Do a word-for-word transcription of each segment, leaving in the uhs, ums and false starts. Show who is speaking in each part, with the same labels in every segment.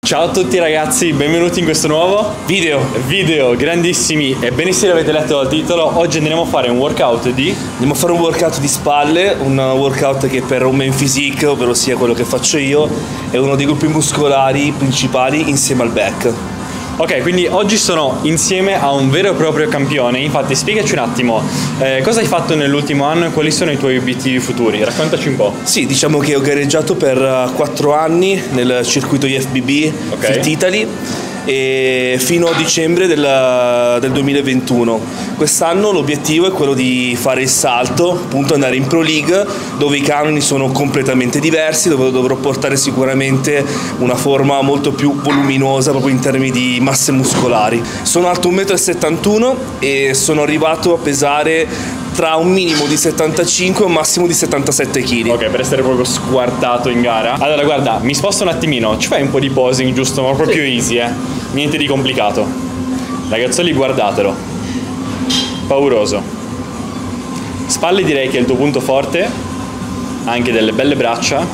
Speaker 1: Ciao a tutti ragazzi, benvenuti in questo nuovo video, video grandissimi. Ebbene sì, l'avete letto dal titolo, oggi andremo a fare un workout di...
Speaker 2: Andiamo a fare un workout di spalle, un workout che per un Man Physique, ovvero sia quello che faccio io, è uno dei gruppi muscolari principali insieme al back.
Speaker 1: Ok, quindi oggi sono insieme a un vero e proprio campione. Infatti spiegaci un attimo, eh, cosa hai fatto nell'ultimo anno e quali sono i tuoi obiettivi futuri? Raccontaci un po'.
Speaker 2: Sì, diciamo che ho gareggiato per quattro anni nel circuito I F B B,
Speaker 1: okay.
Speaker 2: Fit Italy, e fino a dicembre del, del duemilaventuno. Quest'anno l'obiettivo è quello di fare il salto, appunto andare in Pro League, dove i canoni sono completamente diversi, dove dovrò portare sicuramente una forma molto più voluminosa proprio in termini di masse muscolari. Sono alto un metro e settantuno m e sono arrivato a pesare tra un minimo di settantacinque e un massimo di settantasette chili.
Speaker 1: Ok, per essere proprio squartato in gara. Allora guarda, mi sposto un attimino, ci fai un po' di posing giusto, ma proprio sì. Easy, eh. Niente di complicato. Ragazzoli, guardatelo. Pauroso. Spalle direi che è il tuo punto forte. Anche delle belle braccia.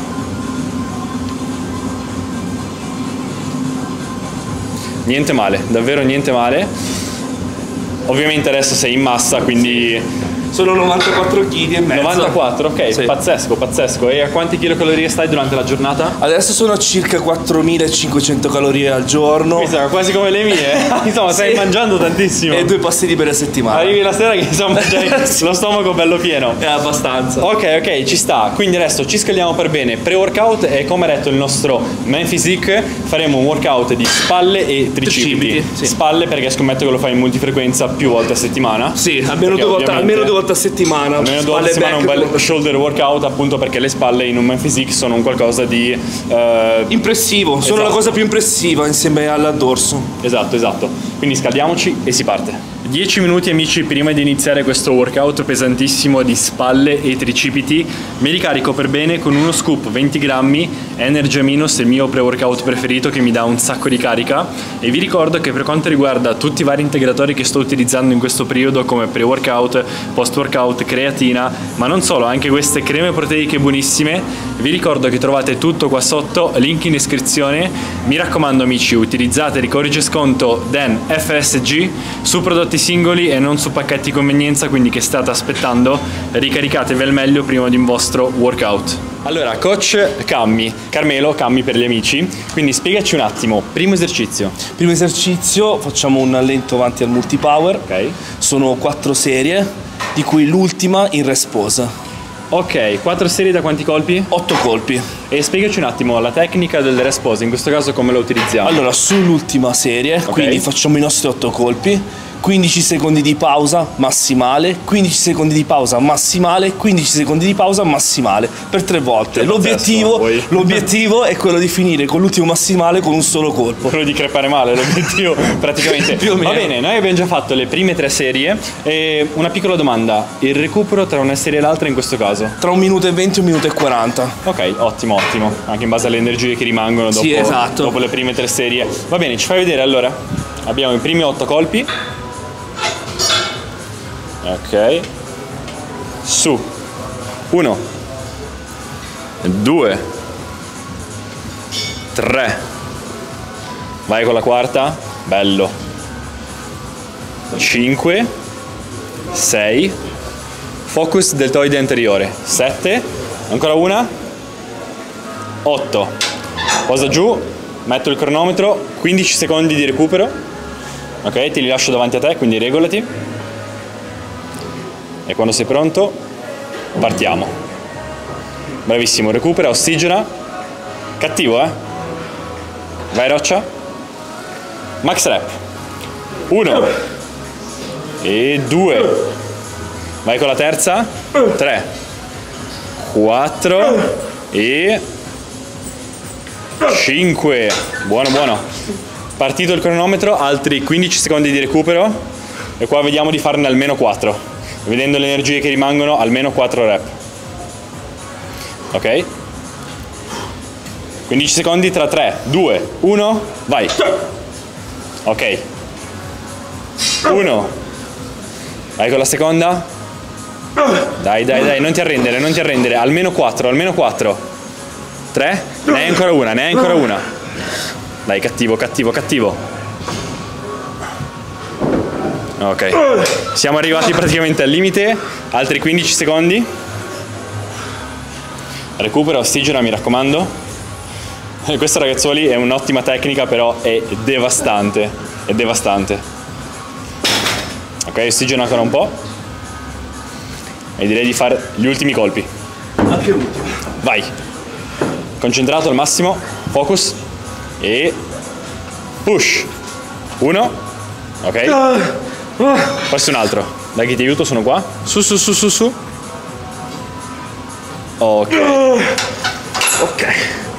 Speaker 1: Niente male, davvero niente male. Ovviamente adesso sei in massa, quindi...
Speaker 2: Sono novantaquattro chili e mezzo.
Speaker 1: novantaquattro, ok, sì. Pazzesco, pazzesco. E a quanti chilocalorie stai durante la giornata?
Speaker 2: Adesso sono a circa quattromilacinquecento calorie al giorno.
Speaker 1: Mi sa, quasi come le mie. Insomma, sì. Stai mangiando tantissimo.
Speaker 2: E due pasti liberi a settimana.
Speaker 1: Arrivi la sera che insomma c'hai lo stomaco bello pieno.
Speaker 2: È abbastanza.
Speaker 1: Ok, ok, ci sta. Quindi adesso ci scaliamo per bene. Pre-workout e come ha detto il nostro Man Physique, faremo un workout di spalle e tricipiti. tricipiti sì. Spalle perché scommetto che lo fai in multifrequenza più volte a settimana.
Speaker 2: Sì, almeno due, volte, almeno due volte a settimana.
Speaker 1: Almeno due volte a settimana un bel shoulder workout, appunto perché le spalle in un Man Physique sono un qualcosa di uh,
Speaker 2: impressivo, esatto. Sono la cosa più impressiva insieme al dorso.
Speaker 1: Esatto, esatto. Quindi scaldiamoci e si parte. dieci minuti amici prima di iniziare questo workout pesantissimo di spalle e tricipiti. Mi ricarico per bene con uno scoop venti grammi Energy Aminos, il mio pre-workout preferito che mi dà un sacco di carica. E vi ricordo che per quanto riguarda tutti i vari integratori che sto utilizzando in questo periodo, come pre-workout, post-workout, creatina, ma non solo, anche queste creme proteiche buonissime, vi ricordo che trovate tutto qua sotto, link in descrizione. Mi raccomando amici, utilizzate il codice sconto D E N F S G su prodotti singoli e non su pacchetti convenienza, quindi che state aspettando? Ricaricatevi al meglio prima di un vostro workout. Allora, coach Cammi, Carmelo, Cammi per gli amici, quindi spiegaci un attimo, primo esercizio.
Speaker 2: Primo esercizio, facciamo un lento avanti al multipower,
Speaker 1: ok.
Speaker 2: Sono quattro serie, di cui l'ultima in rest pose.
Speaker 1: Ok, quattro serie da quanti colpi?
Speaker 2: otto colpi.
Speaker 1: E spiegaci un attimo la tecnica del rest pose, in questo caso come la utilizziamo?
Speaker 2: Allora, sull'ultima serie, okay. Quindi facciamo i nostri otto colpi, quindici secondi di pausa massimale, quindici secondi di pausa massimale, quindici secondi di pausa massimale per tre volte. L'obiettivo, l'obiettivo è quello di finire con l'ultimo massimale con un solo colpo.
Speaker 1: Quello di crepare male, l'obiettivo praticamente. Più o meno. Va bene, noi abbiamo già fatto le prime tre serie e una piccola domanda, il recupero tra una serie e l'altra in questo caso?
Speaker 2: Tra un minuto e venti e un minuto e quaranta.
Speaker 1: Ok, ottimo, ottimo, anche in base alle energie che rimangono dopo,
Speaker 2: sì, esatto.
Speaker 1: dopo le prime tre serie. Va bene, ci fai vedere allora? Abbiamo i primi otto colpi. Ok, su, uno, due, tre, vai con la quarta, bello, cinque, sei, focus deltoide anteriore, sette, ancora una, otto, posa giù, metto il cronometro, quindici secondi di recupero, ok, ti li lascio davanti a te, quindi regolati. E quando sei pronto, partiamo. Bravissimo, recupera, ossigena. Cattivo, eh? Vai roccia. Max rep. Uno. E due. Vai con la terza. Tre. Quattro. E... cinque. Buono, buono. Partito il cronometro, altri quindici secondi di recupero. E qua vediamo di farne almeno quattro. Vedendo le energie che rimangono, almeno quattro rep. Ok? quindici secondi tra tre, due, uno, vai. Ok. uno. Vai con la seconda. Dai, dai, dai, non ti arrendere, non ti arrendere. Almeno quattro, almeno quattro. tre. Ne hai ancora una, ne hai ancora una. Dai, cattivo, cattivo, cattivo. Ok. Siamo arrivati praticamente al limite. Altri quindici secondi. Recupero, ossigena, mi raccomando. Questo, ragazzuoli, è un'ottima tecnica, però è devastante. È devastante. Ok, ossigena ancora un po'. E direi di fare gli ultimi colpi.
Speaker 2: Anche l'ultimo.
Speaker 1: Vai. Concentrato al massimo. Focus. E push. Uno. Ok. Forse un altro. Dai che ti aiuto, sono qua. Su, su, su, su, su. Ok.
Speaker 2: Ok.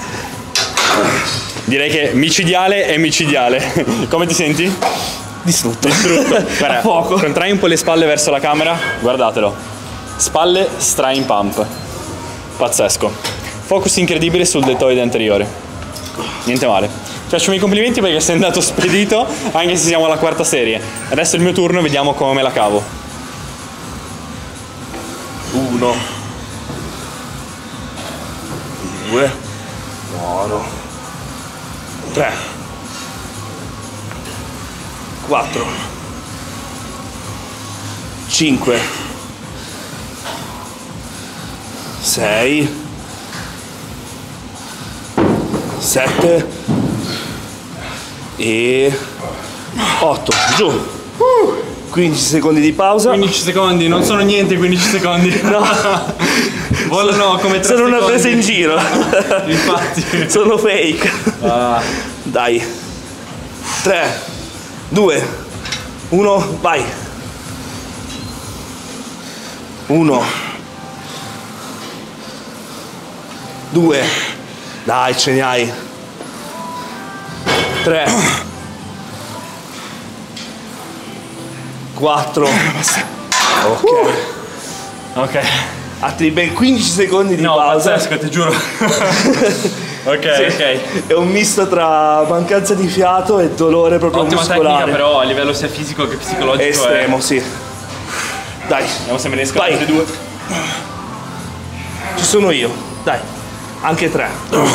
Speaker 1: Direi che micidiale è micidiale. Come ti senti?
Speaker 2: Distrutto.
Speaker 1: Distrutto. Guarda,
Speaker 2: A poco.
Speaker 1: contrai un po' le spalle verso la camera. Guardatelo. Spalle strain pump. Pazzesco. Focus incredibile sul deltoide anteriore. Niente male. Ti faccio i miei complimenti perché sei andato spedito, anche se siamo alla quarta serie. Adesso è il mio turno, vediamo come me la cavo.
Speaker 2: Uno. Due. Buono. Tre. Quattro. Cinque. Sei. Sette. E otto. Giù. quindici secondi di pausa.
Speaker 1: quindici secondi, non sono niente quindici secondi.
Speaker 2: No.
Speaker 1: Volano come tre
Speaker 2: Sono una
Speaker 1: secondi.
Speaker 2: presa in giro.
Speaker 1: Infatti.
Speaker 2: Sono fake.
Speaker 1: Ah.
Speaker 2: Dai. tre, due, uno, vai. uno. due. Dai, ce ne hai. tre. quattro. Ok.
Speaker 1: Ok.
Speaker 2: Altri ben quindici secondi di
Speaker 1: No,
Speaker 2: pausa.
Speaker 1: pazzesco, ti giuro. Ok,
Speaker 2: Sì,
Speaker 1: ok.
Speaker 2: è un misto tra mancanza di fiato e dolore proprio
Speaker 1: Ottima
Speaker 2: muscolare.
Speaker 1: tecnica, però a livello sia fisico che psicologico
Speaker 2: È estremo,
Speaker 1: è...
Speaker 2: sì. Dai,
Speaker 1: Vediamo se me ne escono
Speaker 2: vai.
Speaker 1: altri due.
Speaker 2: Ci sono io. Dai, anche tre. Dai,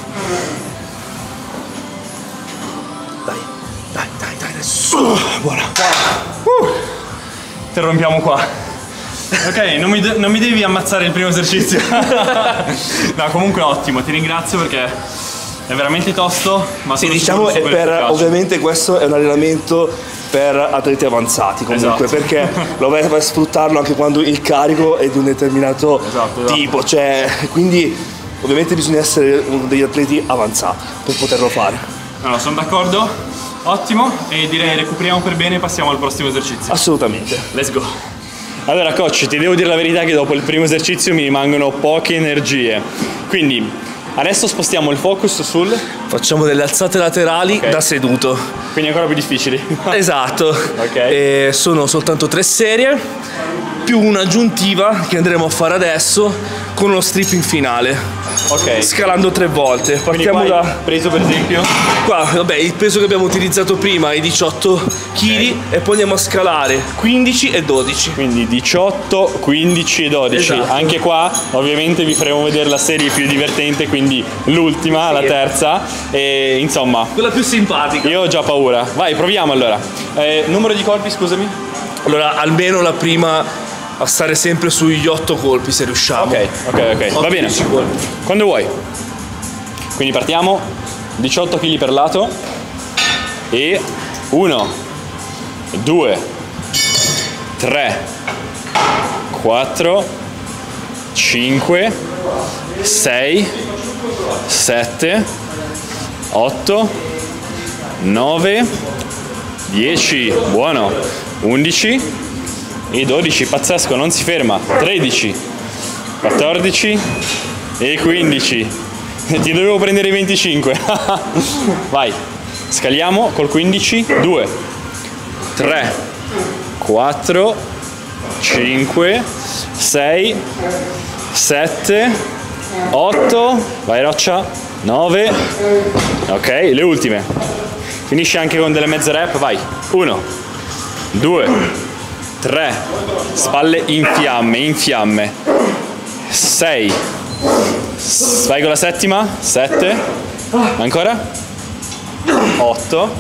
Speaker 2: dai, dai, dai, dai. Su. Buona.
Speaker 1: Uh, interrompiamo qua. Ok, non mi, de- non mi devi ammazzare il primo esercizio. No, comunque ottimo, ti ringrazio perché è veramente tosto, ma
Speaker 2: Sì,
Speaker 1: sono
Speaker 2: diciamo
Speaker 1: sicuro
Speaker 2: è
Speaker 1: super
Speaker 2: per,
Speaker 1: efficace.
Speaker 2: ovviamente questo è un allenamento per atleti avanzati comunque,
Speaker 1: Esatto.
Speaker 2: perché lo vai a sfruttarlo anche quando il carico è di un determinato
Speaker 1: Esatto, esatto.
Speaker 2: tipo, cioè, quindi ovviamente bisogna essere uno degli atleti avanzati per poterlo fare.
Speaker 1: Allora, sono d'accordo, ottimo, e direi recuperiamo per bene e passiamo al prossimo esercizio.
Speaker 2: Assolutamente.
Speaker 1: Let's go. Allora coach, ti devo dire la verità che dopo il primo esercizio mi rimangono poche energie, quindi adesso spostiamo il focus sul...
Speaker 2: Facciamo delle alzate laterali
Speaker 1: Ok.
Speaker 2: da seduto.
Speaker 1: quindi ancora più difficili.
Speaker 2: Esatto.
Speaker 1: Ok.
Speaker 2: E sono soltanto tre serie più un'aggiuntiva che andremo a fare adesso con lo stripping finale.
Speaker 1: Ok,
Speaker 2: Scalando tre volte.
Speaker 1: quindi
Speaker 2: Partiamo
Speaker 1: qua hai
Speaker 2: da
Speaker 1: preso per esempio...
Speaker 2: qua, vabbè, il peso che abbiamo utilizzato prima è diciotto chili e poi andiamo a scalare quindici e dodici.
Speaker 1: Quindi diciotto, quindici e dodici.
Speaker 2: Esatto.
Speaker 1: Anche qua ovviamente vi faremo vedere la serie più divertente, quindi l'ultima, la terza. E insomma,
Speaker 2: Quella più simpatica.
Speaker 1: io ho già paura. Vai, proviamo allora. Eh, numero di colpi, scusami?
Speaker 2: Allora, almeno la prima a stare sempre sugli otto colpi se riusciamo.
Speaker 1: Ok, ok, ok. Va bene.
Speaker 2: dieci colpi.
Speaker 1: Quando vuoi. Quindi partiamo. diciotto chili per lato. E uno, due, tre, quattro, cinque, sei, sette, otto, nove, dieci, buono, undici e dodici, pazzesco, non si ferma, tredici, quattordici e quindici. Ti dovevo prendere i venticinque. Vai, scaliamo col quindici, due, tre, quattro, cinque, sei, sette, otto, vai Roccia, nove, ok, le ultime. Finisce anche con delle mezze rep, vai, uno, due, tre, spalle in fiamme, in fiamme, sei, vai con la settima, sette, ancora, otto,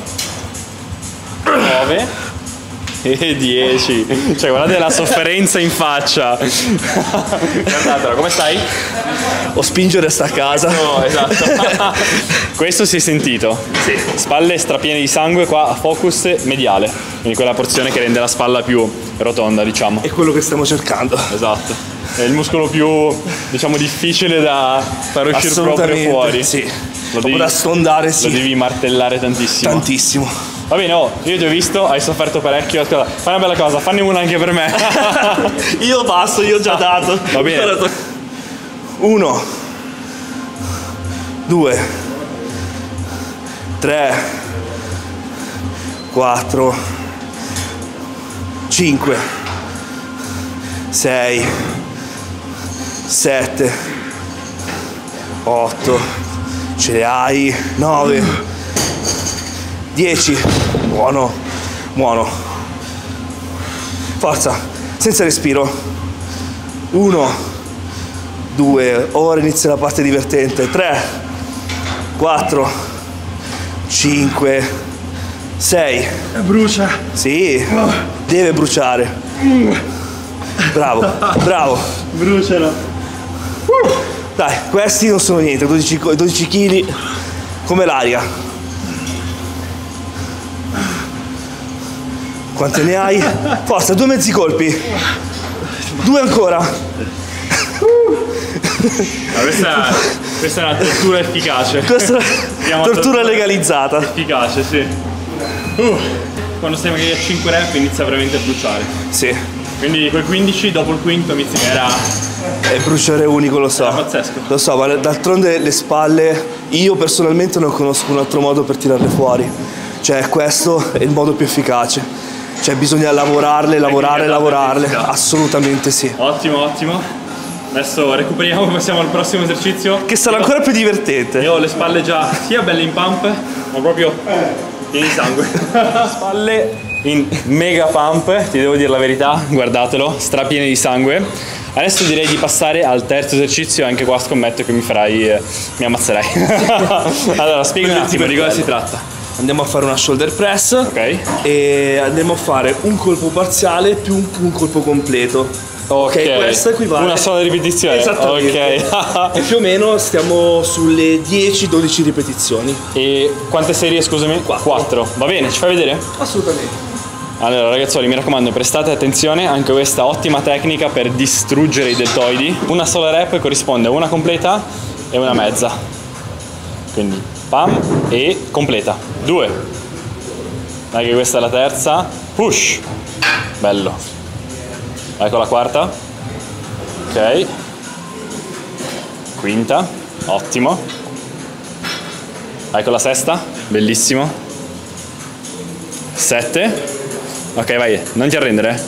Speaker 1: nove e dieci. Cioè guardate la sofferenza in faccia. Guardatela, come stai?
Speaker 2: O spingere sta a casa.
Speaker 1: No, esatto. Questo si è sentito.
Speaker 2: Sì.
Speaker 1: Spalle strapiene di sangue, qua focus mediale, quindi quella porzione che rende la spalla più rotonda, diciamo.
Speaker 2: È quello che stiamo cercando.
Speaker 1: Esatto. È il muscolo più, diciamo, difficile da far uscire proprio fuori.
Speaker 2: Sì.
Speaker 1: Lo devi,
Speaker 2: da stondare, sì.
Speaker 1: Lo devi martellare tantissimo.
Speaker 2: Tantissimo.
Speaker 1: Va bene, oh, io ti ho visto, hai sofferto parecchio. Ascolta, fai una bella cosa, fanne una anche per me.
Speaker 2: Io passo, io ho già dato.
Speaker 1: Va bene.
Speaker 2: Uno, due, tre, quattro, cinque, sei, sette, otto, ce le hai, nove, dieci, buono, buono, forza, senza respiro, uno, due, ora inizia la parte divertente, tre, quattro, cinque, sei,
Speaker 3: brucia,
Speaker 2: sì, deve bruciare, bravo, bravo,
Speaker 3: bruciano,
Speaker 2: dai, questi non sono niente, dodici chili come l'aria. Quante ne hai? Forza, due mezzi colpi. Due ancora.
Speaker 1: No, questa, questa è una tortura efficace.
Speaker 2: Questa è una tortura legalizzata.
Speaker 1: Efficace, sì. Uh, quando stai magari a cinque rep inizia veramente a bruciare.
Speaker 2: Sì.
Speaker 1: Quindi quel quindici dopo il quinto inizia che era...
Speaker 2: È bruciare unico, lo so.
Speaker 1: Era pazzesco.
Speaker 2: Lo so, ma d'altronde le spalle, io personalmente non conosco un altro modo per tirarle fuori. Cioè, questo è il modo più efficace. Cioè bisogna lavorarle, lavorare, lavorarle, assolutamente sì.
Speaker 1: Ottimo, ottimo. Adesso recuperiamo, passiamo al prossimo esercizio.
Speaker 2: Che sarà
Speaker 1: io,
Speaker 2: ancora più divertente.
Speaker 1: Io ho le spalle già sia belle in pump, ma proprio piene di sangue. Spalle in mega pump, ti devo dire la verità, guardatelo, strapiene di sangue. Adesso direi di passare al terzo esercizio, anche qua scommetto che mi farai, eh, mi ammazzerai. Allora, spiegami un attimo di cosa si tratta.
Speaker 2: Andiamo a fare una shoulder press,
Speaker 1: ok,
Speaker 2: e andiamo a fare un colpo parziale più un, un colpo completo.
Speaker 1: Ok,
Speaker 2: okay, questo equivale
Speaker 1: una sola ripetizione.
Speaker 2: Esattamente.
Speaker 1: Ok.
Speaker 2: E più o meno stiamo sulle dieci dodici ripetizioni.
Speaker 1: E quante serie, scusami? quattro. Va bene, ci fai vedere?
Speaker 2: Assolutamente.
Speaker 1: Allora ragazzuoli, mi raccomando, prestate attenzione, anche questa ottima tecnica per distruggere i deltoidi. Una sola rep corrisponde a una completa e una mezza. Quindi pam e completa. Due. Dai che questa è la terza. Push. Bello. Vai con la quarta. Ok. Quinta. Ottimo. Vai con la sesta. Bellissimo. Sette. Ok, vai, non ti arrendere.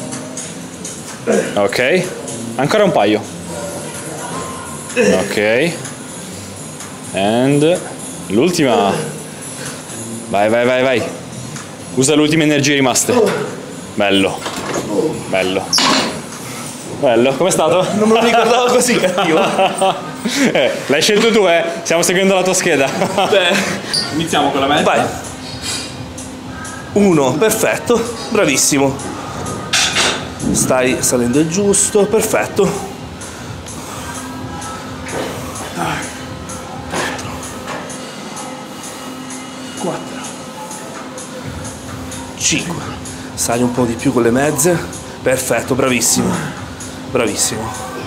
Speaker 1: Ok. Ancora un paio. Ok. And l'ultima. Vai, vai, vai, vai. Usa le ultime energie rimaste. Bello. Bello. Bello. Com'è stato?
Speaker 2: Non me lo ricordavo così cattivo.
Speaker 1: eh, l'hai scelto tu, eh? Stiamo seguendo la tua scheda.
Speaker 2: Beh.
Speaker 1: Iniziamo con la mezza.
Speaker 2: Vai. Uno, perfetto, bravissimo. Stai salendo il giusto, perfetto. Quattro. Cinque. Sali un po' di più con le mezze. Perfetto, bravissimo. Bravissimo.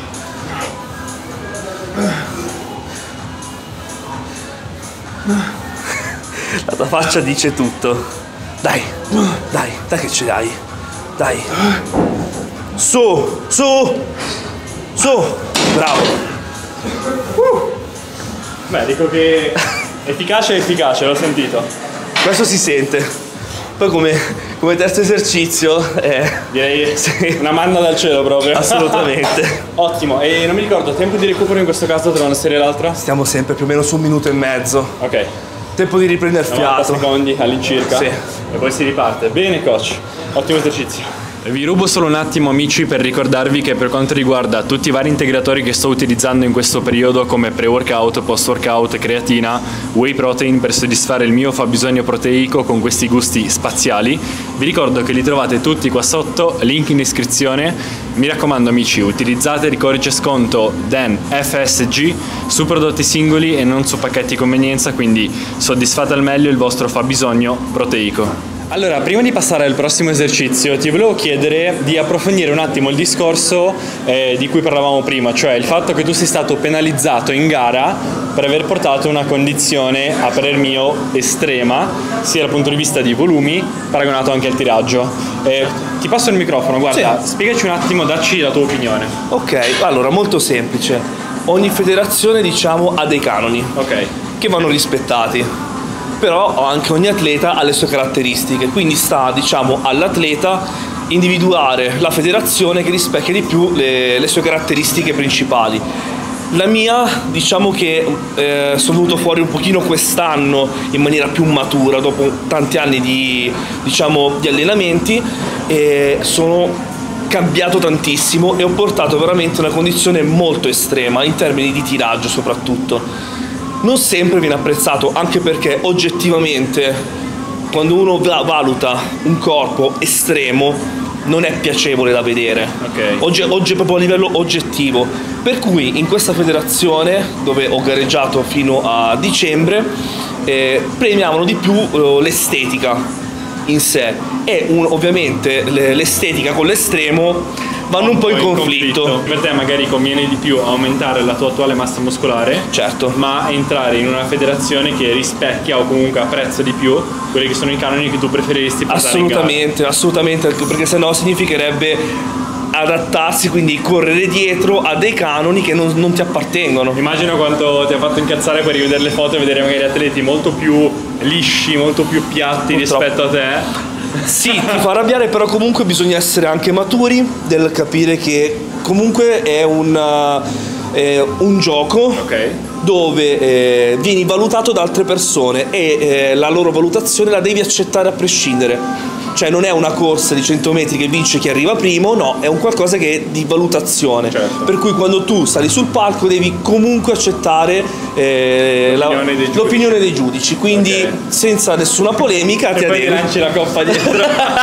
Speaker 2: La tua faccia dice tutto. Dai, dai, dai che ce l'hai. Dai. Su, su, su. Bravo.
Speaker 1: Uh. Beh, dico che efficace è efficace, l'ho sentito.
Speaker 2: Questo si sente. Poi come, come terzo esercizio è...
Speaker 1: Direi
Speaker 2: sì,
Speaker 1: una manna dal cielo proprio.
Speaker 2: Assolutamente.
Speaker 1: Ottimo, e non mi ricordo, tempo di recupero in questo caso tra una serie e l'altra?
Speaker 2: Stiamo sempre più o meno su un minuto e mezzo.
Speaker 1: Ok.
Speaker 2: Tempo di riprendere fiato.
Speaker 1: novanta secondi all'incirca.
Speaker 2: Sì.
Speaker 1: E poi si riparte. Bene coach, ottimo esercizio. Vi rubo solo un attimo amici per ricordarvi che per quanto riguarda tutti i vari integratori che sto utilizzando in questo periodo come pre-workout, post-workout, creatina, whey protein per soddisfare il mio fabbisogno proteico con questi gusti spaziali, vi ricordo che li trovate tutti qua sotto, link in descrizione. Mi raccomando amici, utilizzate il codice sconto D E N F S G su prodotti singoli e non su pacchetti convenienza, quindi soddisfate al meglio il vostro fabbisogno proteico. Allora, prima di passare al prossimo esercizio ti volevo chiedere di approfondire un attimo il discorso eh, di cui parlavamo prima, cioè il fatto che tu sei stato penalizzato in gara per aver portato una condizione, a parer mio, estrema, sia dal punto di vista di volumi, paragonato anche al tiraggio. Eh, ti passo il microfono, guarda, sì. Spiegaci un attimo, dacci la tua opinione.
Speaker 2: Ok, allora, molto semplice. Ogni federazione, diciamo, ha dei canoni,
Speaker 1: okay,
Speaker 2: che vanno rispettati. Però anche ogni atleta ha le sue caratteristiche, quindi sta, diciamo, all'atleta individuare la federazione che rispecchia di più le, le sue caratteristiche principali. La mia, diciamo che eh, sono venuto fuori un pochino quest'anno in maniera più matura, dopo tanti anni di, diciamo, di allenamenti, e sono cambiato tantissimo e ho portato veramente una condizione molto estrema in termini di tiraggio soprattutto. Non sempre viene apprezzato, anche perché oggettivamente quando uno valuta un corpo estremo non è piacevole da vedere,
Speaker 1: okay.
Speaker 2: oggi, oggi proprio a livello oggettivo, per cui in questa federazione dove ho gareggiato fino a dicembre eh, premiavano di più eh, l'estetica in sé e un, ovviamente l'estetica con l'estremo vanno un po' in conflitto.
Speaker 1: conflitto. Per te magari conviene di più aumentare la tua attuale massa muscolare,
Speaker 2: certo,
Speaker 1: ma entrare in una federazione che rispecchia o comunque apprezza di più quelli che sono i canoni che tu preferiresti portare
Speaker 2: assolutamente,
Speaker 1: in gara.
Speaker 2: Assolutamente, perché sennò significherebbe adattarsi, quindi correre dietro a dei canoni che non, non ti appartengono.
Speaker 1: Immagino quanto ti ha fatto incazzare poi rivedere le foto e vedere magari atleti molto più lisci, molto più piatti Purtroppo. rispetto a te.
Speaker 2: Sì, ti fa arrabbiare, però comunque bisogna essere anche maturi del capire che comunque è un, eh, un gioco,
Speaker 1: okay,
Speaker 2: dove eh, vieni valutato da altre persone e eh, la loro valutazione la devi accettare a prescindere. Cioè non è una corsa di cento metri che vince chi arriva primo, no, è un qualcosa che è di valutazione,
Speaker 1: certo.
Speaker 2: Per cui quando tu sali sul palco devi comunque accettare eh,
Speaker 1: l'opinione,
Speaker 2: la,
Speaker 1: dei
Speaker 2: l'opinione dei giudici, quindi okay, senza nessuna polemica
Speaker 1: e
Speaker 2: ti
Speaker 1: poi ti lanci la coppa dietro.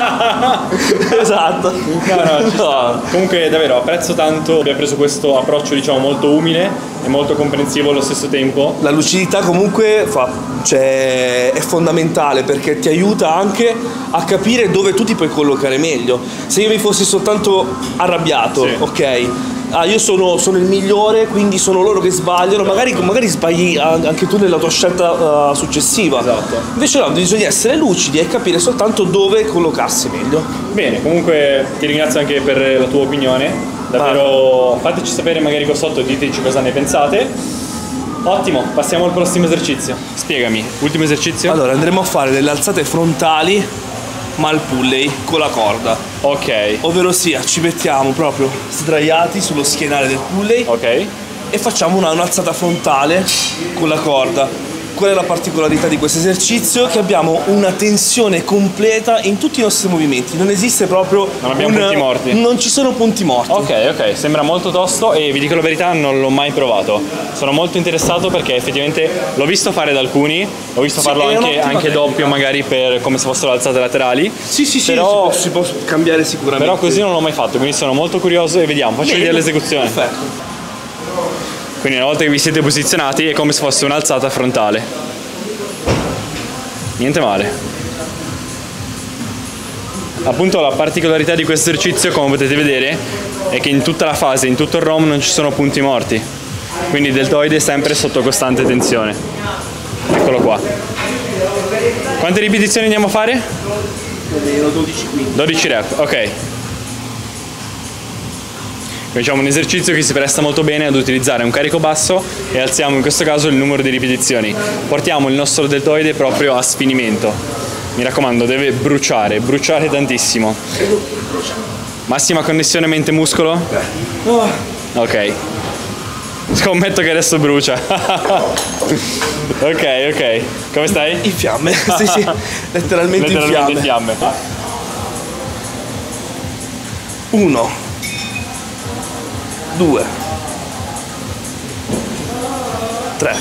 Speaker 2: Esatto.
Speaker 1: No, no, ci sta. Comunque davvero apprezzo tanto, abbiamo preso questo approccio diciamo molto umile e molto comprensivo allo stesso tempo.
Speaker 2: La lucidità comunque fa, cioè, è fondamentale perché ti aiuta anche a capire dove tu ti puoi collocare meglio. Se io mi fossi soltanto arrabbiato, sì, ok, ah, io sono, sono il migliore, quindi sono loro che sbagliano, magari, magari sbagli anche tu nella tua scelta uh, successiva.
Speaker 1: Esatto.
Speaker 2: Invece no, bisogna essere lucidi e capire soltanto dove collocarsi meglio.
Speaker 1: Bene, comunque ti ringrazio anche per la tua opinione. Davvero, fateci sapere magari qua sotto, diteci cosa ne pensate. Ottimo, passiamo al prossimo esercizio. Spiegami, ultimo esercizio?
Speaker 2: Allora, andremo a fare delle alzate frontali ma al pulley con la corda.
Speaker 1: Ok.
Speaker 2: Ovvero sia, ci mettiamo proprio sdraiati sullo schienale del pulley.
Speaker 1: Ok.
Speaker 2: E facciamo una, un'alzata frontale con la corda. Qual è la particolarità di questo esercizio? Che abbiamo una tensione completa in tutti i nostri movimenti. Non esiste proprio
Speaker 1: Non abbiamo
Speaker 2: un,
Speaker 1: punti morti.
Speaker 2: Non ci sono punti morti.
Speaker 1: Ok, ok, sembra molto tosto e vi dico la verità, non l'ho mai provato. Sono molto interessato perché effettivamente l'ho visto fare da alcuni, ho visto
Speaker 2: sì,
Speaker 1: farlo anche, anche doppio
Speaker 2: tecnica.
Speaker 1: magari per come se fossero alzate laterali.
Speaker 2: Sì, sì, sì,
Speaker 1: però,
Speaker 2: si, può, si può cambiare sicuramente.
Speaker 1: Però così non l'ho mai fatto, quindi sono molto curioso e vediamo, faccio vedere l'esecuzione.
Speaker 2: Perfetto.
Speaker 1: Quindi una volta che vi siete posizionati è come se fosse un'alzata frontale. Niente male. Appunto la particolarità di questo esercizio, come potete vedere, è che in tutta la fase, in tutto il ROM non ci sono punti morti, quindi il deltoide è sempre sotto costante tensione. Eccolo qua. Quante ripetizioni andiamo a fare?
Speaker 2: dodici quindici.
Speaker 1: dodici rep, ok. Facciamo un esercizio che si presta molto bene ad utilizzare un carico basso e alziamo in questo caso il numero di ripetizioni. Portiamo il nostro deltoide proprio a sfinimento. Mi raccomando, deve bruciare, bruciare tantissimo. Massima connessione mente-muscolo? Ok. Scommetto che adesso brucia. Ok, ok. Come stai?
Speaker 2: In fiamme, sì, sì. Letteralmente,
Speaker 1: Letteralmente in fiamme.
Speaker 2: in fiamme. uno, due, tre.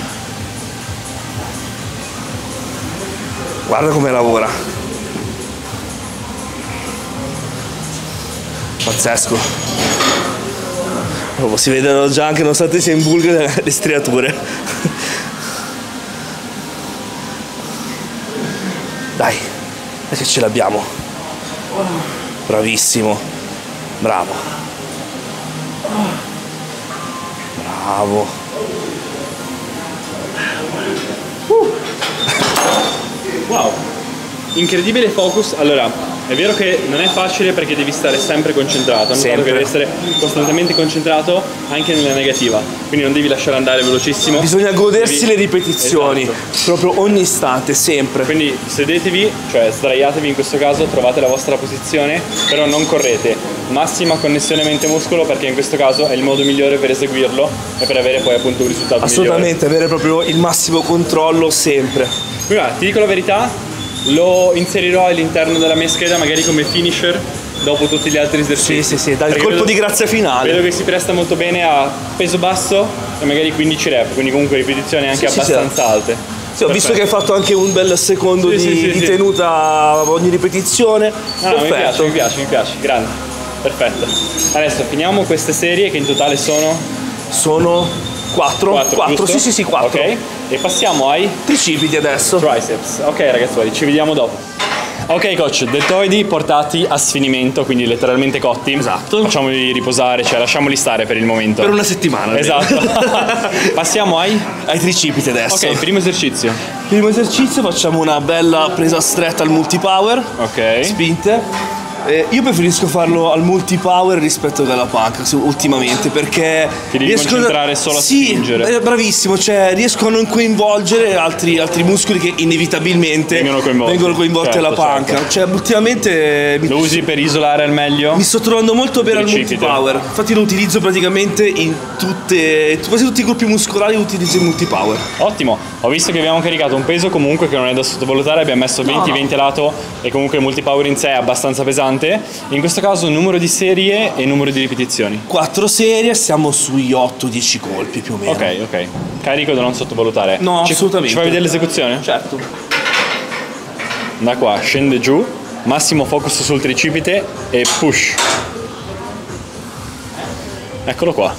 Speaker 2: Guarda come lavora. Pazzesco. Proprio si vedono già anche nonostante sia in bulga le striature. Dai, dai che ce l'abbiamo. Bravissimo. Bravo. Bravo.
Speaker 1: Uh. Wow, incredibile focus. Allora, è vero che non è facile perché devi stare sempre concentrato, ho notato che devi essere costantemente concentrato anche nella negativa, quindi non devi lasciare andare velocissimo.
Speaker 2: Bisogna godersi
Speaker 1: devi...
Speaker 2: le ripetizioni, esatto. Proprio ogni istante, sempre.
Speaker 1: Quindi sedetevi, cioè sdraiatevi in questo caso, trovate la vostra posizione, però non correte. Massima connessione mente-muscolo, perché in questo caso è il modo migliore per eseguirlo e per avere poi appunto un risultato
Speaker 2: assolutamente
Speaker 1: migliore.
Speaker 2: Avere proprio il massimo controllo sempre.
Speaker 1: Prima, ti dico la verità, lo inserirò all'interno della mia scheda magari come finisher dopo tutti gli altri esercizi.
Speaker 2: Sì, sì, sì, dal
Speaker 1: perché
Speaker 2: colpo
Speaker 1: vedo,
Speaker 2: di grazia finale.
Speaker 1: Vedo che si presta molto bene a peso basso e magari quindici rep, quindi comunque ripetizioni anche sì, abbastanza sì, alte.
Speaker 2: Sì, ho Perfetto. visto che hai fatto anche un bel secondo sì, di, sì, sì, di sì. tenuta ogni ripetizione.
Speaker 1: No, no, mi piace, mi piace, mi piace, grande. Perfetto. Adesso finiamo queste serie che in totale sono?
Speaker 2: Sono quattro. quattro, sì, sì, sì, quattro.
Speaker 1: Ok. E passiamo ai
Speaker 2: tricipiti adesso.
Speaker 1: Triceps. Ok ragazzuoli, ci vediamo dopo. Ok coach, deltoidi portati a sfinimento, quindi letteralmente cotti.
Speaker 2: Esatto.
Speaker 1: Facciamoli riposare, cioè lasciamoli stare per il momento.
Speaker 2: Per una settimana.
Speaker 1: Esatto. Passiamo ai?
Speaker 2: Ai tricipiti adesso.
Speaker 1: Ok, primo esercizio.
Speaker 2: Primo esercizio facciamo una bella presa stretta al multipower.
Speaker 1: Ok.
Speaker 2: Spinte. Eh, io preferisco farlo al multipower rispetto che alla panca ultimamente, perché
Speaker 1: ti devi
Speaker 2: riesco
Speaker 1: concentrare
Speaker 2: a...
Speaker 1: solo a
Speaker 2: sì,
Speaker 1: spingere.
Speaker 2: È bravissimo, cioè riesco a non coinvolgere altri, altri muscoli che inevitabilmente
Speaker 1: vengono coinvolti,
Speaker 2: vengono coinvolti
Speaker 1: certo,
Speaker 2: alla panca.
Speaker 1: Certo.
Speaker 2: Cioè ultimamente
Speaker 1: lo usi per isolare al meglio?
Speaker 2: Mi sto trovando molto bene al multipower. Infatti lo utilizzo praticamente in tutte quasi tutti i gruppi muscolari, utilizzo il multipower.
Speaker 1: Ottimo, ho visto che abbiamo caricato un peso comunque che non è da sottovalutare, abbiamo messo venti
Speaker 2: no, no.
Speaker 1: venti a lato e comunque il multipower in sé è abbastanza pesante. In questo caso numero di serie e numero di ripetizioni?
Speaker 2: quattro serie, siamo sugli otto dieci colpi più o meno.
Speaker 1: Ok, ok. Carico da non sottovalutare.
Speaker 2: No,
Speaker 1: ci,
Speaker 2: assolutamente.
Speaker 1: Ci fai vedere l'esecuzione?
Speaker 2: Certo.
Speaker 1: Da qua scende giù, massimo focus sul tricipite e push. Eccolo qua.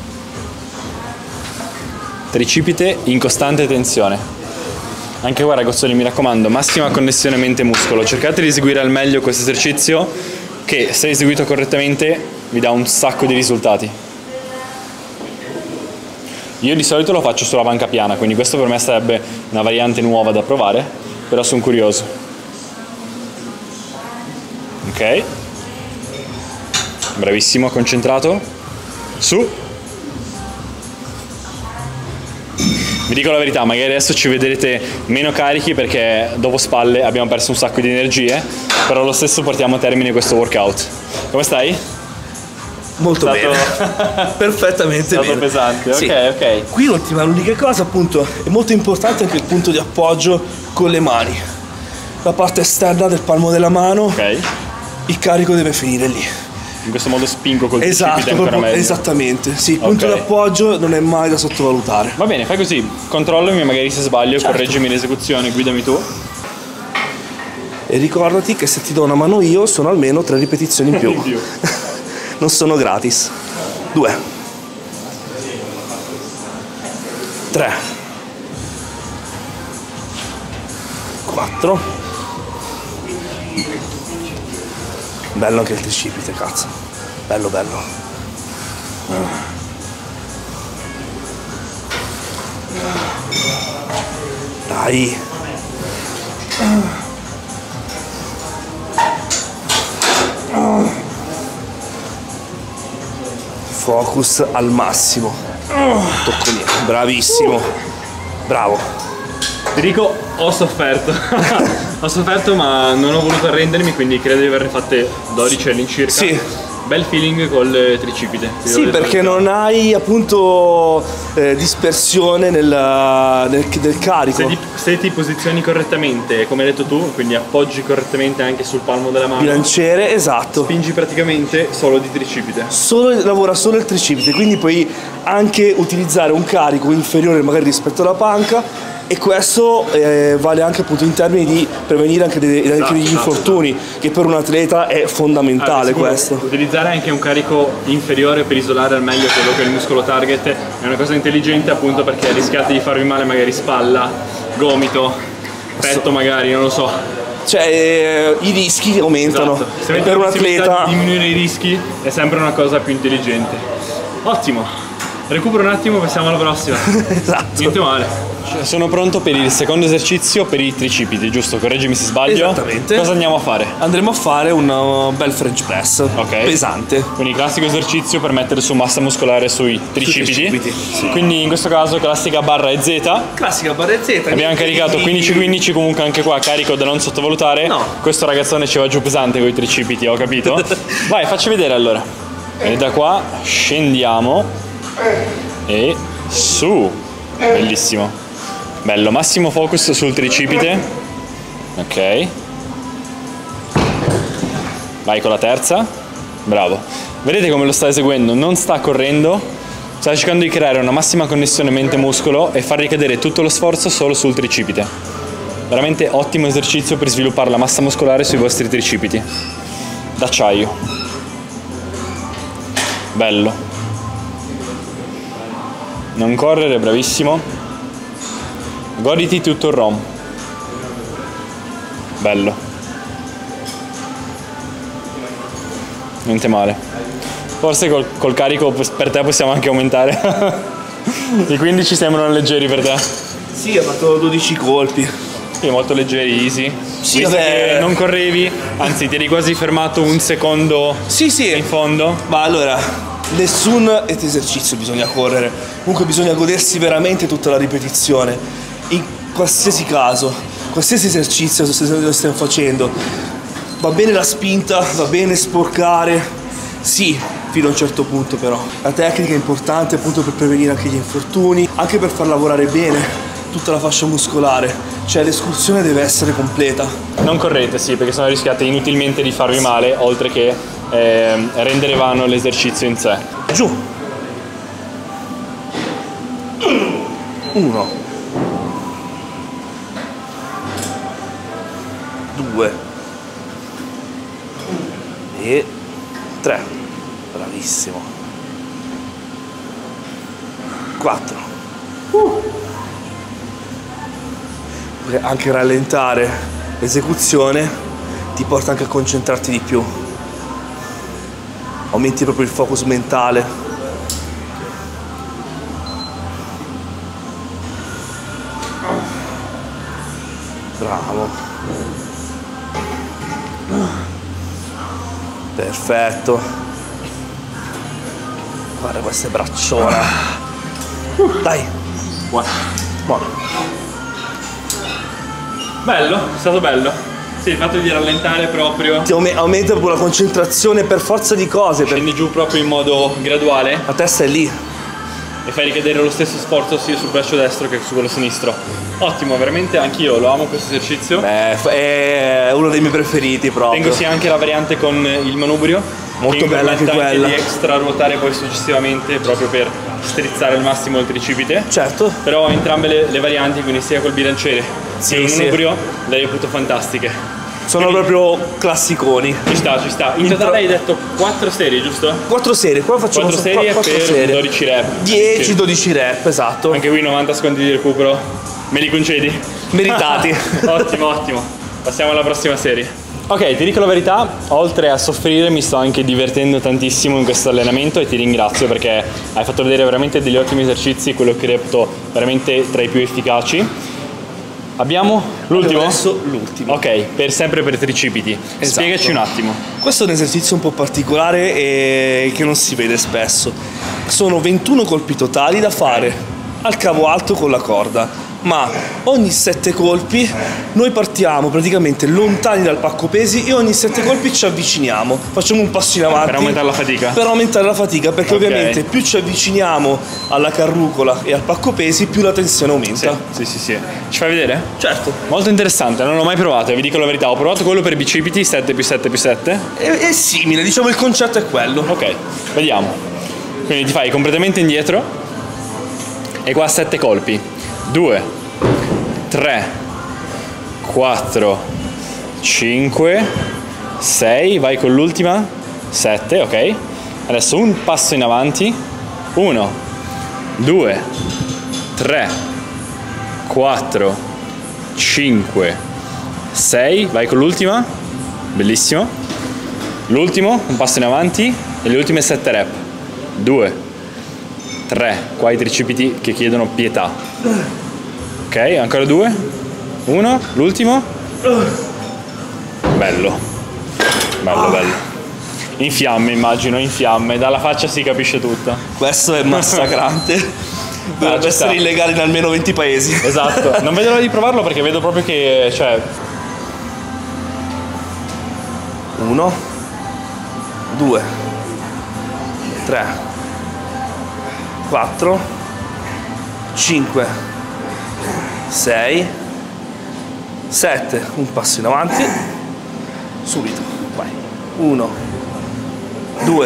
Speaker 1: Tricipite in costante tensione. Anche qua ragazzoni, mi raccomando, massima connessione mente-muscolo. Cercate di eseguire al meglio questo esercizio che, se eseguito correttamente, vi dà un sacco di risultati. Io di solito lo faccio sulla panca piana, quindi questo per me sarebbe una variante nuova da provare, però sono curioso. Ok. Bravissimo, concentrato. Su. Vi dico la verità, magari adesso ci vedrete meno carichi perché dopo spalle abbiamo perso un sacco di energie, però lo stesso portiamo a termine questo workout. Come stai?
Speaker 2: Molto
Speaker 1: È
Speaker 2: bene. Perfettamente
Speaker 1: bene. È stato
Speaker 2: bene.
Speaker 1: pesante,
Speaker 2: sì.
Speaker 1: ok, ok.
Speaker 2: Qui l'ultima, l'unica cosa appunto, è molto importante anche il punto di appoggio con le mani. La parte esterna del palmo della mano,
Speaker 1: Ok.
Speaker 2: Il carico deve finire lì.
Speaker 1: In questo modo spingo col
Speaker 2: esatto,
Speaker 1: tricipite ancora meglio.
Speaker 2: Esattamente, sì, il punto
Speaker 1: okay.
Speaker 2: d'appoggio non è mai da sottovalutare.
Speaker 1: Va bene, fai così, controllami magari se sbaglio,
Speaker 2: certo.
Speaker 1: Correggimi l'esecuzione, guidami tu.
Speaker 2: E ricordati che se ti do una mano io sono almeno tre ripetizioni in più.
Speaker 1: in più.
Speaker 2: Non sono gratis. Due. Tre. Quattro. Bello anche il tricipite, cazzo. Bello, bello. Dai. Focus al massimo. Tocco niente. Bravissimo. Bravo.
Speaker 1: Ti dico, ho sofferto. Ho sofferto ma non ho voluto arrendermi, quindi credo di averne fatte dodici all'incirca.
Speaker 2: Sì.
Speaker 1: Bel feeling col tricipite.
Speaker 2: Sì, perché non hai appunto eh, dispersione nel, nel, del carico.
Speaker 1: Se ti, se ti posizioni correttamente, come hai detto tu, quindi appoggi correttamente anche sul palmo della mano.
Speaker 2: Bilanciere, esatto.
Speaker 1: Spingi praticamente solo di tricipite.
Speaker 2: Solo, lavora solo il tricipite, quindi puoi anche utilizzare un carico inferiore magari rispetto alla panca. E questo eh, vale anche appunto in termini di prevenire anche, dei, anche esatto, degli infortuni, esatto. Che per un atleta è fondamentale. Ah, questo.
Speaker 1: Utilizzare anche un carico inferiore per isolare al meglio quello che è il muscolo target è una cosa intelligente, appunto perché rischiate di farvi male magari spalla, gomito, petto magari, non lo so.
Speaker 2: Cioè eh, i rischi aumentano.
Speaker 1: Esatto. Se
Speaker 2: per un atleta
Speaker 1: diminuire i rischi è sempre una cosa più intelligente. Ottimo. Recupero un attimo, passiamo alla prossima.
Speaker 2: Esatto.
Speaker 1: Niente male. Sono pronto per il secondo esercizio per i tricipiti, giusto? Correggimi se sbaglio.
Speaker 2: Esattamente.
Speaker 1: Cosa andiamo a fare?
Speaker 2: Andremo a fare un uh, bel French press, okay. Pesante.
Speaker 1: Quindi classico esercizio per mettere su massa muscolare sui tricipiti. Sui tricipiti. Sì. Quindi in questo caso classica barra e Z.
Speaker 2: Classica barra e Z.
Speaker 1: Abbiamo caricato quindici quindici, comunque anche qua carico da non sottovalutare.
Speaker 2: No.
Speaker 1: Questo ragazzone ci va giù pesante con i tricipiti, ho capito. Vai, facci vedere allora. E da qua scendiamo e su. Bellissimo. Bello, massimo focus sul tricipite. Ok. Vai con la terza. Bravo. Vedete come lo sta eseguendo? Non sta correndo. Sta cercando di creare una massima connessione mente-muscolo e far ricadere tutto lo sforzo solo sul tricipite. Veramente ottimo esercizio per sviluppare la massa muscolare sui vostri tricipiti. D'acciaio. Bello. Non correre, bravissimo. Goditi tutto il ROM. Bello. Niente male. Forse col, col carico per te possiamo anche aumentare. I quindici sembrano leggeri per te.
Speaker 2: Sì, ha fatto dodici colpi.
Speaker 1: Sì, molto leggeri, easy.
Speaker 2: Sì,
Speaker 1: visto che non correvi, anzi ti eri quasi fermato un secondo.
Speaker 2: Sì, sì.
Speaker 1: In fondo.
Speaker 2: Ma allora, nessun esercizio bisogna correre. Comunque bisogna godersi veramente tutta la ripetizione. In qualsiasi caso, qualsiasi esercizio se lo stiamo facendo, va bene la spinta, va bene sporcare, sì, fino a un certo punto però. La tecnica è importante appunto per prevenire anche gli infortuni, anche per far lavorare bene tutta la fascia muscolare, cioè l'escursione deve essere completa.
Speaker 1: Non correte, sì, perché sennò rischiate inutilmente di farvi male, oltre che eh, rendere vano l'esercizio in sé.
Speaker 2: Giù. Uno. Due e tre, bravissimo. Quattro. Uh. Anche rallentare l'esecuzione ti porta anche a concentrarti di più, aumenti proprio il focus mentale. Bravo. Perfetto. Guarda queste braccione. Dai.
Speaker 1: Buono.
Speaker 2: Buono.
Speaker 1: Bello, è stato bello. Sì, il fatto di rallentare proprio.
Speaker 2: Ti aumenta proprio la concentrazione per forza di cose.
Speaker 1: Scendi giù proprio in modo graduale.
Speaker 2: La testa è lì.
Speaker 1: E fai ricadere lo stesso sforzo sia sul braccio destro che su quello sinistro. Ottimo, veramente anch'io lo amo questo esercizio.
Speaker 2: Beh, è uno dei miei preferiti proprio.
Speaker 1: Tengo sia anche la variante con il manubrio.
Speaker 2: Molto bella anche quella.
Speaker 1: Di extra ruotare poi successivamente proprio per strizzare al massimo il tricipite.
Speaker 2: Certo.
Speaker 1: Però entrambe le, le varianti, quindi sia col bilanciere
Speaker 2: sì,
Speaker 1: che il
Speaker 2: sì.
Speaker 1: manubrio, le reputo fantastiche.
Speaker 2: Sono quindi, proprio classiconi.
Speaker 1: Ci sta, ci sta. In totale hai detto quattro serie, giusto?
Speaker 2: quattro serie, qua facciamo
Speaker 1: quattro serie
Speaker 2: quattro
Speaker 1: per
Speaker 2: serie.
Speaker 1: dodici rep.
Speaker 2: dieci dodici rep, esatto.
Speaker 1: Anche qui novanta secondi di recupero. Me li concedi?
Speaker 2: Meritati.
Speaker 1: Ottimo, ottimo. Passiamo alla prossima serie. Ok, ti dico la verità, oltre a soffrire mi sto anche divertendo tantissimo in questo allenamento e ti ringrazio perché hai fatto vedere veramente degli ottimi esercizi, quello che reputo veramente tra i più efficaci. Abbiamo l'ultimo?
Speaker 2: Adesso l'ultimo.
Speaker 1: Ok, per sempre per tricipiti.
Speaker 2: Esatto.
Speaker 1: Spiegaci un attimo.
Speaker 2: Questo è un esercizio un po' particolare e che non si vede spesso. Sono ventuno colpi totali da fare al cavo alto con la corda. ma ogni sette colpi noi partiamo praticamente lontani dal pacco pesi e ogni sette colpi ci avviciniamo, facciamo un passo in avanti
Speaker 1: Per aumentare la fatica?
Speaker 2: per aumentare la fatica, perché
Speaker 1: Ok.
Speaker 2: ovviamente più ci avviciniamo alla carrucola e al pacco pesi più la tensione aumenta.
Speaker 1: Sì, sì, sì. Ci fai vedere?
Speaker 2: Certo,
Speaker 1: Molto interessante, non l'ho mai provato, e vi dico la verità, ho provato quello per i bicipiti, sette più sette più sette.
Speaker 2: è, è simile, diciamo il concetto è quello.
Speaker 1: Ok, vediamo. Quindi ti fai completamente indietro e qua sette colpi. due, tre, quattro, cinque, sei, vai con l'ultima, sette, ok. Adesso un passo in avanti, uno, due, tre, quattro, cinque, sei, vai con l'ultima, bellissimo. L'ultimo, un passo in avanti e le ultime sette rep. due, tre, qua i tricipiti che chiedono pietà. Ok, ancora due, uno, l'ultimo. Bello, bello, bello. In fiamme immagino, in fiamme, dalla faccia si capisce tutto.
Speaker 2: Questo è massacrante. Dovrebbe
Speaker 1: ci
Speaker 2: essere
Speaker 1: sta.
Speaker 2: illegale in almeno venti paesi.
Speaker 1: Esatto, non vedo l'ora di provarlo perché vedo proprio che, cioè,
Speaker 2: Uno, due, tre, quattro, cinque, sei, sette. Un passo in avanti. Subito. Vai. Uno, due,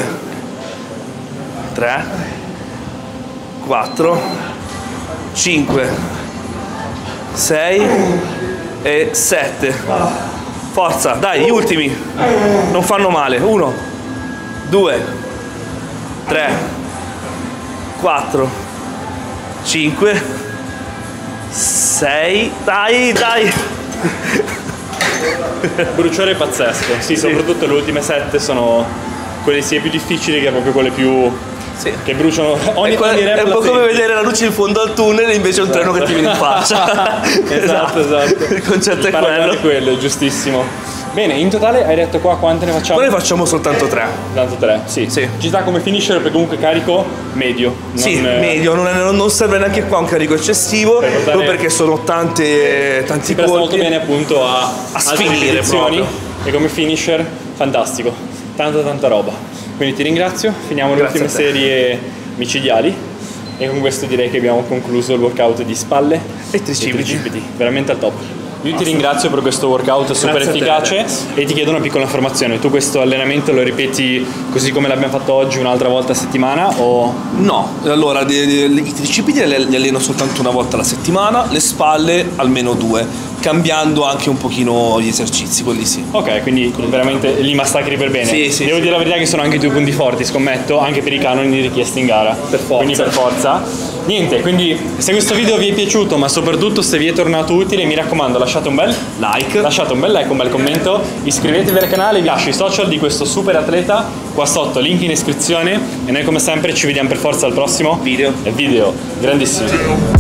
Speaker 2: tre, quattro, cinque, sei e sette. Forza, dai, gli ultimi. Non fanno male. Uno, due, tre, quattro, cinque, sei. Dai, dai.
Speaker 1: bruciore pazzesco. Sì, soprattutto le ultime sette sono quelle sia più difficili che proprio quelle più
Speaker 2: Sì.
Speaker 1: che bruciano ogni
Speaker 2: È, que-
Speaker 1: ogni rep
Speaker 2: è un
Speaker 1: la
Speaker 2: po' come
Speaker 1: senti.
Speaker 2: vedere la luce in fondo al tunnel e invece un treno che ti viene in faccia.
Speaker 1: Esatto, esatto.
Speaker 2: Il concetto è
Speaker 1: paragone
Speaker 2: quello.
Speaker 1: è quello, è giustissimo. Bene, in totale hai detto qua quante ne facciamo?
Speaker 2: Noi ne facciamo soltanto tre.
Speaker 1: Tanto tre, sì.
Speaker 2: Sì.
Speaker 1: Ci sta come finisher perché comunque carico medio. Non,
Speaker 2: Sì,
Speaker 1: eh,
Speaker 2: medio, non, è- non serve neanche qua un carico eccessivo,
Speaker 1: Per portare-
Speaker 2: proprio perché sono tante, tanti
Speaker 1: Si presta molto
Speaker 2: colpi.
Speaker 1: bene appunto a,
Speaker 2: A
Speaker 1: altre
Speaker 2: sfinire
Speaker 1: ripetizioni
Speaker 2: proprio.
Speaker 1: e come finisher fantastico. Tanta tanta roba. Quindi ti ringrazio, finiamo le
Speaker 2: Grazie
Speaker 1: ultime
Speaker 2: a te.
Speaker 1: serie micidiali e con questo direi che abbiamo concluso il workout di spalle
Speaker 2: E tricipiti.
Speaker 1: veramente al top. Io ti ringrazio per questo workout super
Speaker 2: Grazie a te,
Speaker 1: efficace
Speaker 2: Alex.
Speaker 1: e ti chiedo una piccola informazione. Tu questo allenamento lo ripeti così come l'abbiamo fatto oggi un'altra volta a settimana o...
Speaker 2: No, allora de- de- i tricipiti li li alleno soltanto una volta alla settimana, le spalle almeno due, cambiando anche un pochino gli esercizi, quelli sì.
Speaker 1: Ok, quindi veramente li massacri per bene.
Speaker 2: Sì, sì,
Speaker 1: Devo
Speaker 2: sì.
Speaker 1: dire la verità che sono anche i tuoi punti forti, scommetto, anche per i canoni richiesti in gara.
Speaker 2: Per forza.
Speaker 1: Quindi per forza. Niente, quindi se questo video vi è piaciuto, ma soprattutto se vi è tornato utile, mi raccomando, lasciate un bel
Speaker 2: Like.
Speaker 1: lasciate un bel like, un bel commento, iscrivetevi al canale, vi lascio i social di questo super atleta qua sotto, link in descrizione e noi come sempre ci vediamo per forza al prossimo
Speaker 2: Video.
Speaker 1: video. Grandissimo.